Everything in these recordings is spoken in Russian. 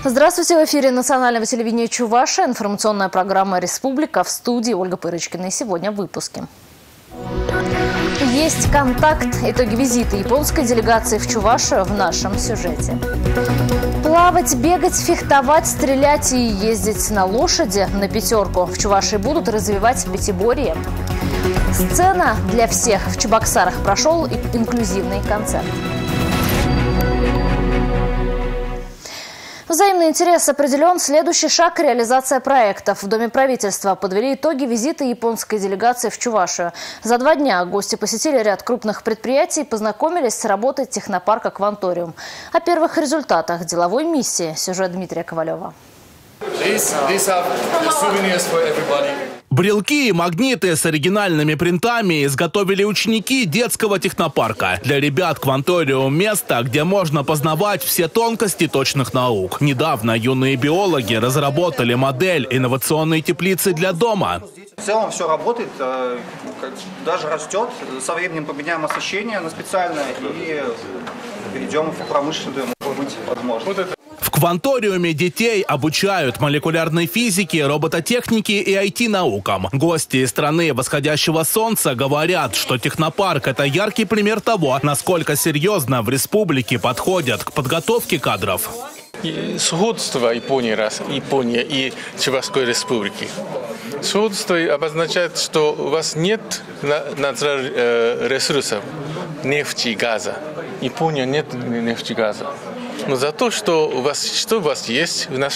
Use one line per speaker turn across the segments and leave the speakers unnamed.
Здравствуйте, в эфире национального телевидения Чувашия. Информационная программа «Республика», в студии Ольга Пырочкина. И сегодня в выпуске. Есть контакт. Итоги визита японской делегации в Чувашию в нашем сюжете. Плавать, бегать, фехтовать, стрелять и ездить на лошади на пятерку. В Чувашии будут развивать пятиборье. Сцена для всех. В Чебоксарах прошел инклюзивный концерт. Взаимный интерес определен. Следующий шаг – реализация проектов. В Доме правительства подвели итоги визита японской делегации в Чувашию. За 2 дня гости посетили ряд крупных предприятий и познакомились с работой технопарка «Кванториум». О первых результатах деловой миссии – сюжет Дмитрия Ковалева.
Брелки и магниты с оригинальными принтами изготовили ученики детского технопарка. Для ребят «Кванториум» – место, где можно познавать все тонкости точных наук. Недавно юные биологи разработали модель инновационной теплицы для дома.
В целом все работает, даже растет. Со временем поменяем освещение на специальное и перейдем в промышленную, может быть, возможно.
В «Кванториуме» детей обучают молекулярной физике, робототехнике и IT-наукам. Гости из страны восходящего солнца говорят, что технопарк – это яркий пример того, насколько серьезно в республике подходят к подготовке кадров.
Сходство Японии и Чувашской республики. Сходство обозначает, что у вас нет натуральных ресурсов, нефти и газа. Япония нет нефти и газа. Но за то, что у вас есть, у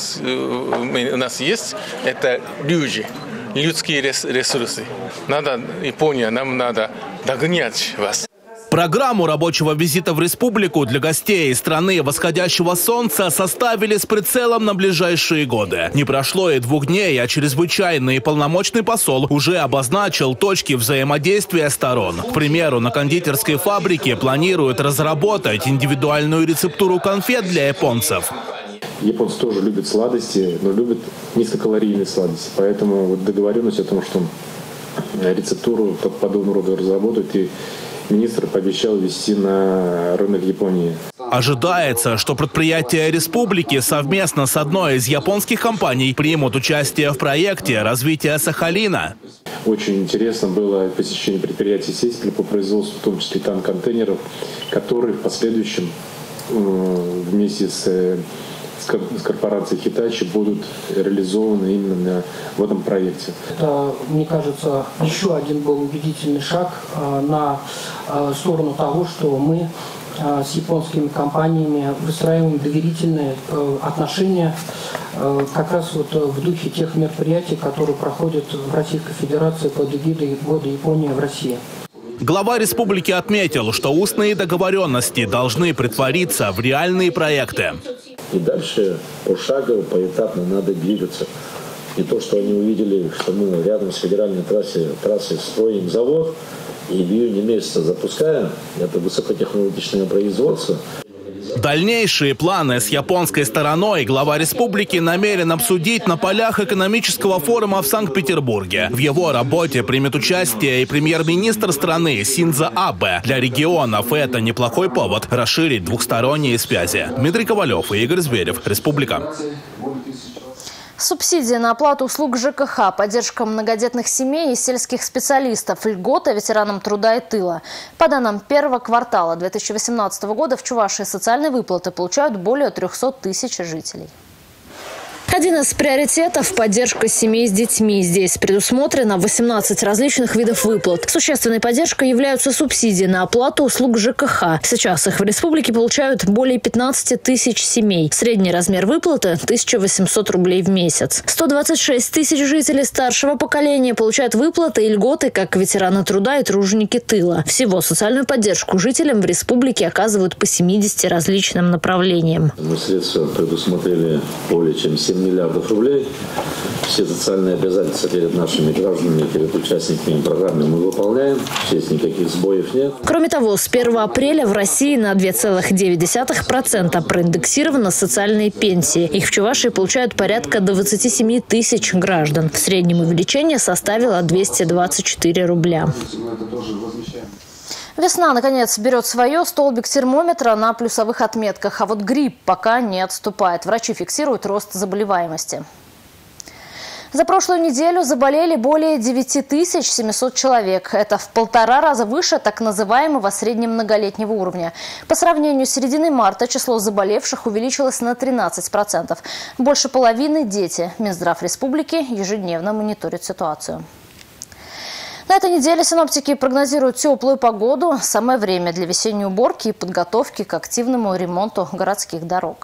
нас есть, это люди, людские ресурсы. Япония, нам надо догонять вас.
Программу рабочего визита в республику для гостей из страны восходящего солнца составили с прицелом на ближайшие годы. Не прошло и 2 дней, а чрезвычайный и полномочный посол уже обозначил точки взаимодействия сторон. К примеру, на кондитерской фабрике планируют разработать индивидуальную рецептуру конфет для японцев.
Японцы тоже любят сладости, но любят низкокалорийные сладости. Поэтому вот договоренность о том, что рецептуру подобного рода разработают, и министр пообещал ввести на рынок Японии.
Ожидается, что предприятия республики совместно с одной из японских компаний примут участие в проекте развития Сахалина.
Очень интересно было посещение предприятий сеть по производству, в том числе танк-контейнеров, которые в последующем вместе с корпорацией Hitachi будут реализованы именно в этом проекте.
Это, мне кажется, еще один был убедительный шаг на сторону того, что мы с японскими компаниями выстраиваем доверительные отношения как раз вот в духе тех мероприятий, которые проходят в Российской Федерации под эгидой Года Японии в России.
Глава республики отметил, что устные договоренности должны претвориться в реальные проекты.
И дальше пошагово, поэтапно надо двигаться. И то, что они увидели, что мы рядом с федеральной трассой строим завод, и в июне месяце запускаем, это высокотехнологичное производство.
Дальнейшие планы с японской стороной глава республики намерен обсудить на полях экономического форума в Санкт-Петербурге. В его работе примет участие и премьер-министр страны Синдзо Абе. Для регионов это неплохой повод расширить двухсторонние связи. Дмитрий Ковалев и Игорь Зверев. Республика.
Субсидии на оплату услуг ЖКХ, поддержка многодетных семей и сельских специалистов, льготы ветеранам труда и тыла. По данным первого квартала 2018 года в Чувашии социальные выплаты получают более 300 тысяч жителей. Один из приоритетов – поддержка семей с детьми. Здесь предусмотрено 18 различных видов выплат. Существенной поддержкой являются субсидии на оплату услуг ЖКХ. Сейчас их в республике получают более 15 тысяч семей. Средний размер выплаты – 1800 рублей в месяц. 126 тысяч жителей старшего поколения получают выплаты и льготы, как ветераны труда и труженики тыла. Всего социальную поддержку жителям в республике оказывают по 70 различным направлениям.
Мы средства предусмотрели более чем 7 миллиардов рублей. Все социальные обязательства перед нашими гражданами, перед участниками программы мы выполняем. Здесь никаких сбоев нет.
Кроме того, с 1 апреля в России на 2,9% проиндексированы социальные пенсии. Их в Чувашии получают порядка 27 тысяч граждан. В среднем увеличение составило 224 рубля. Весна, наконец, берет свое. Столбик термометра на плюсовых отметках. А вот грипп пока не отступает. Врачи фиксируют рост заболеваемости. За прошлую неделю заболели более 9700 человек. Это в 1,5 раза выше так называемого среднемноголетнего уровня. По сравнению с серединой марта число заболевших увеличилось на 13%. Больше половины – дети. Минздрав республики ежедневно мониторит ситуацию. На этой неделе синоптики прогнозируют теплую погоду. Самое время для весенней уборки и подготовки к активному ремонту городских дорог.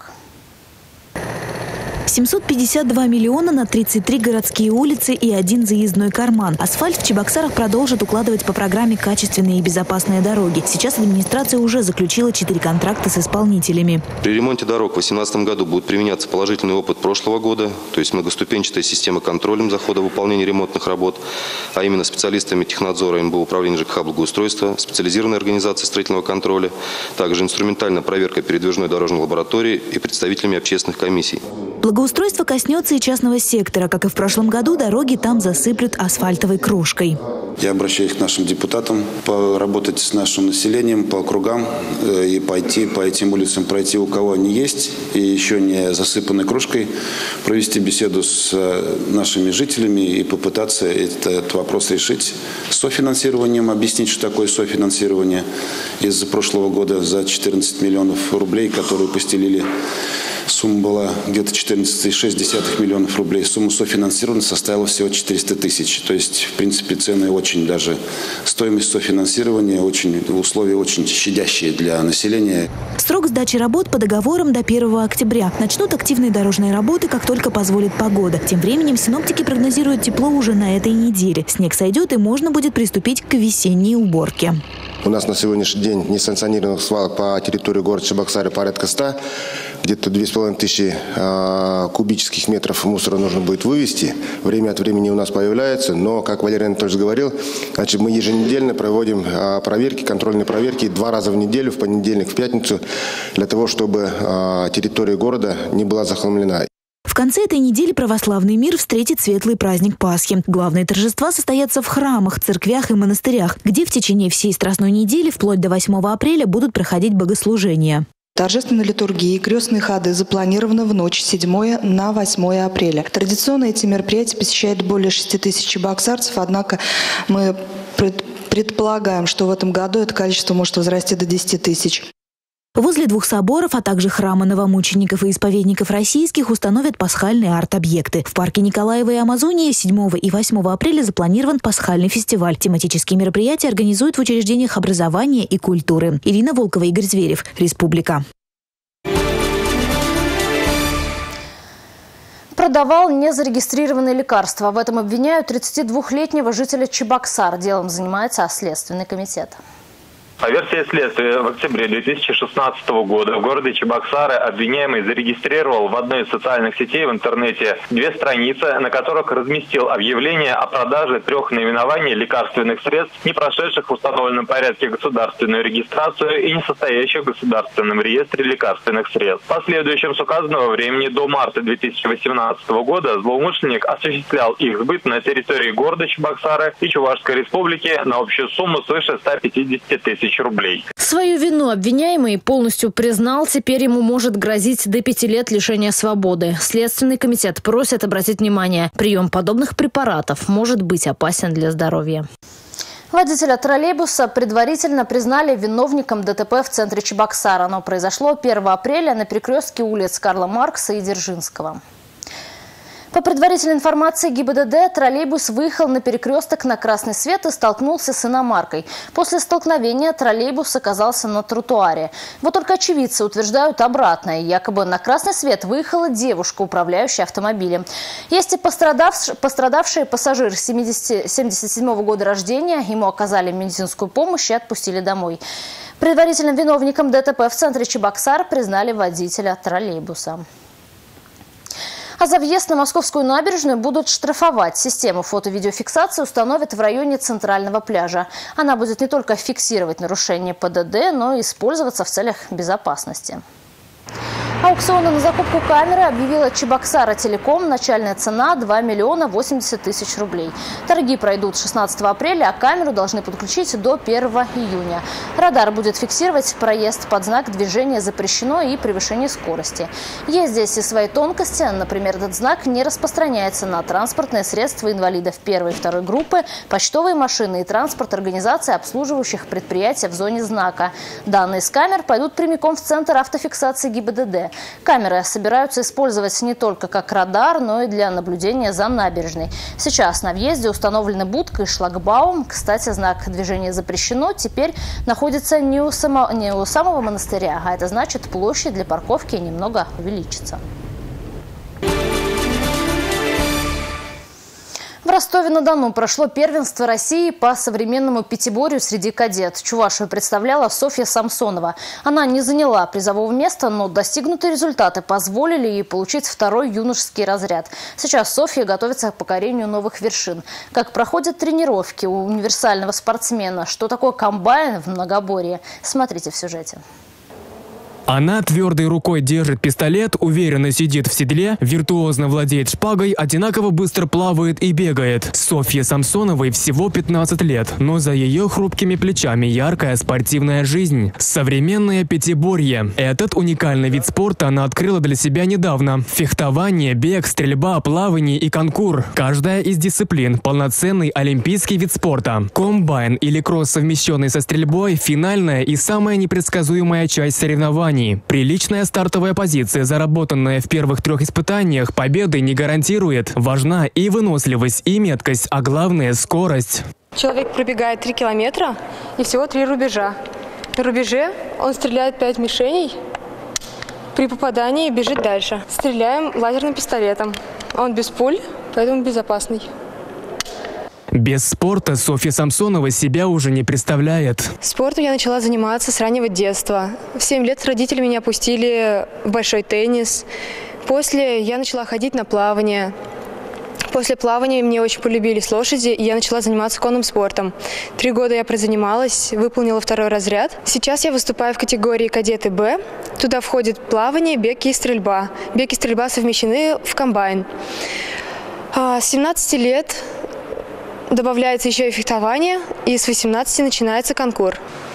752 миллиона на 33 городские улицы и 1 заездной карман. Асфальт в Чебоксарах продолжит укладывать по программе «Качественные и безопасные дороги». Сейчас администрация уже заключила 4 контракта с исполнителями.
При ремонте дорог в 2018 году будет применяться положительный опыт прошлого года, то есть многоступенчатая система контроля за ходом выполнения ремонтных работ, а именно специалистами технадзора МБУ управления ЖКХ благоустройства, специализированной организации строительного контроля, также инструментальная проверка передвижной дорожной лаборатории и представителями общественных комиссий.
Благоустройство коснется и частного сектора. Как и в прошлом году, дороги там засыплют асфальтовой крошкой.
Я обращаюсь к нашим депутатам, поработать с нашим населением по округам и пойти по этим улицам, пройти, у кого они есть, и еще не засыпаны крошкой, провести беседу с нашими жителями и попытаться этот вопрос решить с софинансированием, объяснить, что такое софинансирование из прошлого года за 14 миллионов рублей, которые постелили. Сумма была где-то 14,6 миллионов рублей. Сумма софинансирования составила всего 400 тысяч. То есть, в принципе, цены очень даже. Стоимость софинансирования условия очень щадящие для населения.
Срок сдачи работ по договорам до 1 октября. Начнут активные дорожные работы, как только позволит погода. Тем временем синоптики прогнозируют тепло уже на этой неделе. Снег сойдет, и можно будет приступить к весенней уборке.
У нас на сегодняшний день несанкционированных свалок по территории города Чебоксары порядка 100. Где-то 2500 кубических метров мусора нужно будет вывести. Время от времени у нас появляется, но, как Валерий Анатольевич говорил, значит, мы еженедельно проводим проверки, контрольные проверки 2 раза в неделю, в понедельник, в пятницу, для того, чтобы территория города не была захламлена.
В конце этой недели православный мир встретит светлый праздник Пасхи. Главные торжества состоятся в храмах, церквях и монастырях, где в течение всей Страстной недели, вплоть до 8 апреля, будут проходить богослужения.
Торжественные литургии и крестные ходы запланированы в ночь с 7 на 8 апреля. Традиционно эти мероприятия посещают более 6 тысяч чебоксарцев, однако мы предполагаем, что в этом году это количество может возрасти до 10 тысяч.
Возле 2 соборов, а также храма новомучеников и исповедников российских установят пасхальные арт-объекты. В парке Николаева и Амазонии 7 и 8 апреля запланирован пасхальный фестиваль. Тематические мероприятия организуют в учреждениях образования и культуры. Ирина Волкова, Игорь Зверев, Республика.
Продавал незарегистрированные лекарства. В этом обвиняют 32-летнего жителя Чебоксар. Делом занимается Следственный комитет.
По версии следствия, в октябре 2016 года в городе Чебоксары обвиняемый зарегистрировал в одной из социальных сетей в интернете 2 страницы, на которых разместил объявление о продаже 3 наименований лекарственных средств, не прошедших в установленном порядке государственную регистрацию и не состоящих в государственном реестре лекарственных средств. В последующем с указанного времени до марта 2018 года злоумышленник осуществлял их сбыт на территории города Чебоксары и Чувашской республики на общую сумму свыше 150 тысяч рублей.
Свою вину обвиняемый полностью признал. Теперь ему может грозить до 5 лет лишения свободы. Следственный комитет просит обратить внимание: прием подобных препаратов может быть опасен для здоровья. Водителя троллейбуса предварительно признали виновником ДТП в центре Чебоксар. Оно произошло 1 апреля на перекрестке улиц Карла Маркса и Дзержинского. По предварительной информации ГИБДД, троллейбус выехал на перекресток на красный свет и столкнулся с иномаркой. После столкновения троллейбус оказался на тротуаре. Вот только очевидцы утверждают обратное. Якобы на красный свет выехала девушка, управляющая автомобилем. Есть и пострадавший пассажир 77 года рождения. Ему оказали медицинскую помощь и отпустили домой. Предварительным виновником ДТП в центре Чебоксар признали водителя троллейбуса. А за въезд на Московскую набережную будут штрафовать. Систему фото-видеофиксации установят в районе центрального пляжа. Она будет не только фиксировать нарушение ПДД, но и использоваться в целях безопасности. Аукционы на закупку камеры объявила Чебоксара Телеком. Начальная цена 2 миллиона 80 тысяч рублей. Торги пройдут 16 апреля, а камеру должны подключить до 1 июня. Радар будет фиксировать проезд под знак «Движение запрещено» и превышение скорости. Есть здесь и свои тонкости. Например, этот знак не распространяется на транспортные средства инвалидов 1 и 2 группы, почтовые машины и транспорт организаций, обслуживающих предприятия в зоне знака. Данные с камер пойдут прямиком в центр автофиксации ГИБДД. Камеры собираются использовать не только как радар, но и для наблюдения за набережной. Сейчас на въезде установлены будка и шлагбаум. Кстати, знак «Движение запрещено» теперь находится не у самого монастыря, а это значит, площадь для парковки немного увеличится. В Ростове-на-Дону прошло первенство России по современному пятиборью среди кадет. Чувашию представляла Софья Самсонова. Она не заняла призового места, но достигнутые результаты позволили ей получить 2-й юношеский разряд. Сейчас Софья готовится к покорению новых вершин. Как проходят тренировки у универсального спортсмена, что такое комбайн в многоборье, смотрите в сюжете.
Она твердой рукой держит пистолет, уверенно сидит в седле, виртуозно владеет шпагой, одинаково быстро плавает и бегает. Софье Самсоновой всего 15 лет, но за ее хрупкими плечами яркая спортивная жизнь. Современное пятиборье. Этот уникальный вид спорта она открыла для себя недавно. Фехтование, бег, стрельба, плавание и конкур. Каждая из дисциплин – полноценный олимпийский вид спорта. Комбайн или кросс, совмещенный со стрельбой – финальная и самая непредсказуемая часть соревнований. Приличная стартовая позиция, заработанная в первых 3 испытаниях, победы не гарантирует. Важна и выносливость, и меткость, а главное – скорость.
Человек пробегает 3 километра и всего 3 рубежа. На рубеже он стреляет 5 мишеней, при попадании бежит дальше. Стреляем лазерным пистолетом. Он без пуль, поэтому безопасный.
Без спорта Софья Самсонова себя уже не представляет.
Спортом я начала заниматься с раннего детства. В 7 лет родители меня пустили в большой теннис. После я начала ходить на плавание. После плавания мне очень полюбились лошади, и я начала заниматься конным спортом. 3 года я прозанималась, выполнила 2-й разряд. Сейчас я выступаю в категории кадеты Б. Туда входит плавание, бег и стрельба. Бег и стрельба совмещены в комбайн. С 17 лет добавляется еще и фехтование, и с 18 начинается конкур.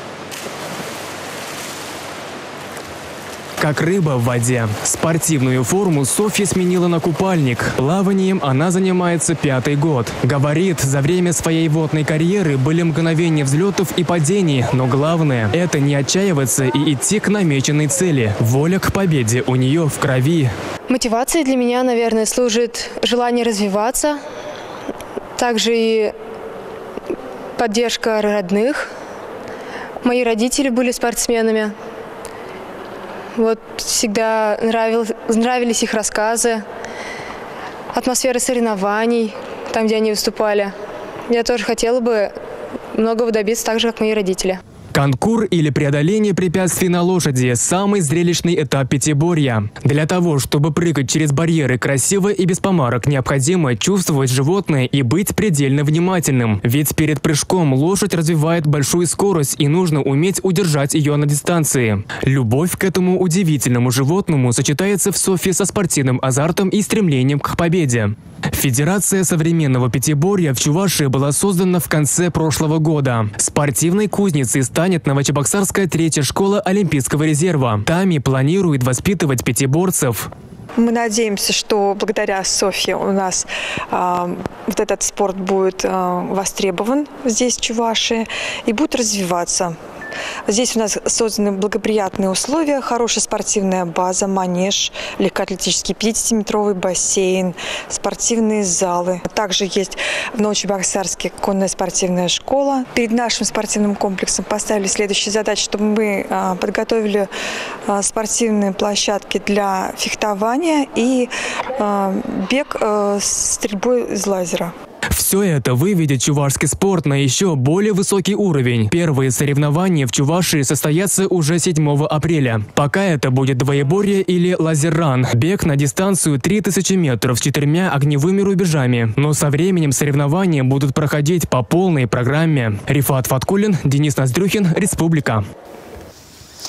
Как рыба в воде. Спортивную форму Софья сменила на купальник. Плаванием она занимается 5-й год. Говорит, за время своей водной карьеры были мгновения взлетов и падений, но главное – это не отчаиваться и идти к намеченной цели. Воля к победе у нее в крови.
Мотивацией для меня, наверное, служит желание развиваться, также и поддержка родных. Мои родители были спортсменами. Вот всегда нравились их рассказы, атмосфера соревнований, там, где они выступали. Я тоже хотела бы многого добиться, так же, как мои родители.
Конкур или преодоление препятствий на лошади – самый зрелищный этап пятиборья. Для того, чтобы прыгать через барьеры красиво и без помарок, необходимо чувствовать животное и быть предельно внимательным. Ведь перед прыжком лошадь развивает большую скорость, и нужно уметь удержать ее на дистанции. Любовь к этому удивительному животному сочетается в Софье со спортивным азартом и стремлением к победе. Федерация современного пятиборья в Чувашии была создана в конце прошлого года. Спортивной кузницей станет Новочебоксарская 3-я школа Олимпийского резерва. Там и планирует воспитывать пятиборцев.
Мы надеемся, что благодаря Софье у нас вот этот спорт будет востребован здесь, в Чувашии, и будет развиваться. Здесь у нас созданы благоприятные условия, хорошая спортивная база, манеж, легкоатлетический 50-метровый бассейн, спортивные залы. Также есть в Новочебоксарске конная спортивная школа. Перед нашим спортивным комплексом поставили следующую задачу, чтобы мы подготовили спортивные площадки для фехтования и бег с стрельбой из лазера.
Все это выведет чувашский спорт на еще более высокий уровень. Первые соревнования в Чувашии состоятся уже 7 апреля. Пока это будет двоеборье или лазерран – бег на дистанцию 3000 метров с 4 огневыми рубежами. Но со временем соревнования будут проходить по полной программе. Рифат Фаткулин, Денис Ноздрюхин, Республика.
С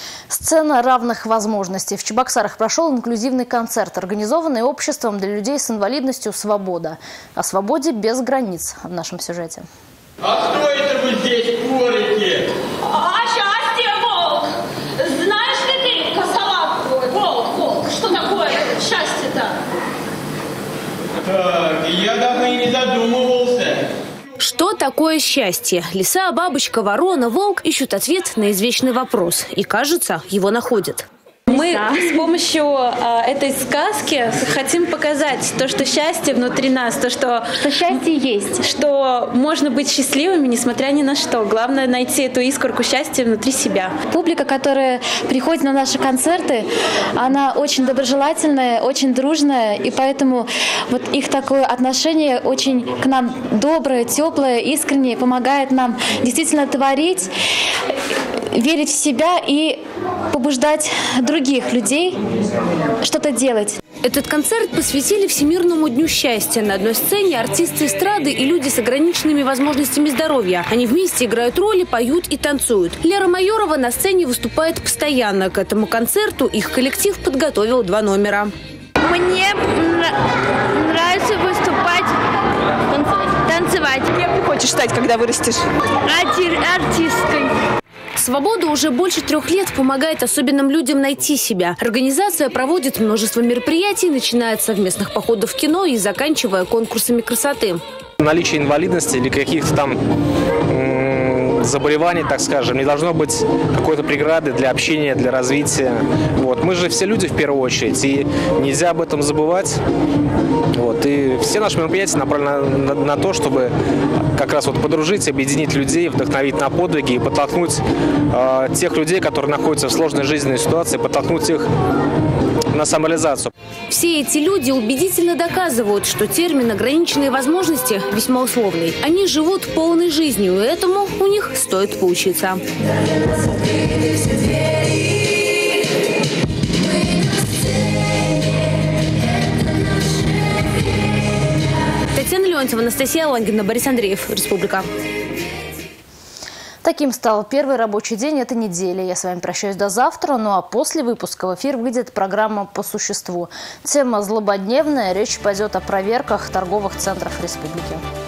Сцена равных возможностей. В Чебоксарах прошел инклюзивный концерт, организованный обществом для людей с инвалидностью «Свобода». О свободе без границ в нашем сюжете.
А кто это вы здесь курите?
А счастье, волк! Знаешь ли ты, косолап? Волк, что такое счастье-то?
Так, я даже и не задумывался.
Что такое счастье? Лиса, бабочка, ворона, волк ищут ответ на извечный вопрос. И, кажется, его находят.
Мы с помощью этой сказки хотим показать то, что счастье внутри нас, то, что счастье есть, что можно быть счастливыми, несмотря ни на что. Главное найти эту искорку счастья внутри себя.
Публика, которая приходит на наши концерты, она очень доброжелательная, очень дружная, и поэтому вот их такое отношение очень к нам доброе, теплое, искреннее, помогает нам действительно творить, верить в себя и побуждать других людей что-то делать.
Этот концерт посвятили Всемирному дню счастья. На одной сцене артисты эстрады и люди с ограниченными возможностями здоровья. Они вместе играют роли, поют и танцуют. Лера Майорова на сцене выступает постоянно. К этому концерту их коллектив подготовил 2 номера.
Мне нравится выступать, танцевать.
Кем ты хочешь стать, когда вырастешь?
Артисткой.
«Свобода» уже больше 3 лет помогает особенным людям найти себя. Организация проводит множество мероприятий, начиная от совместных походов в кино и заканчивая конкурсами красоты.
Наличие инвалидности или каких-то там заболеваний, так скажем, не должно быть какой-то преграды для общения, для развития. Вот. Мы же все люди в первую очередь, и нельзя об этом забывать. Вот. И все наши мероприятия направлены на то, чтобы как раз вот подружить, объединить людей, вдохновить на подвиги и подтолкнуть тех людей, которые находятся в сложной жизненной ситуации, подтолкнуть их на самореализацию.
Все эти люди убедительно доказывают, что термин «ограниченные возможности» весьма условный. Они живут полной жизнью, и этому у них стоит поучиться. Татьяна Леонтьева, Анастасия Лангина, Борис Андреев, Республика.
Таким стал первый рабочий день этой недели. Я с вами прощаюсь до завтра. Ну а после выпуска в эфир выйдет программа «По существу». Тема злободневная. Речь пойдет о проверках торговых центров республики.